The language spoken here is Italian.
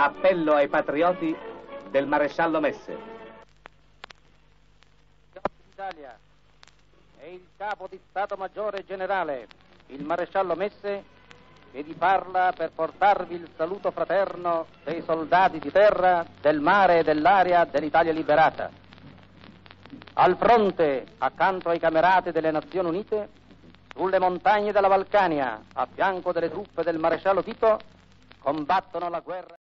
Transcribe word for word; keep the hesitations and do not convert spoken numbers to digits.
Appello ai patrioti del maresciallo Messe. D'Italia e il capo di Stato Maggiore Generale, il maresciallo Messe, che vi parla per portarvi il saluto fraterno dei soldati di terra, del mare e dell'aria dell'Italia liberata. Al fronte, accanto ai camerati delle Nazioni Unite, sulle montagne della Balcania, a fianco delle truppe del maresciallo Tito, combattono la guerra.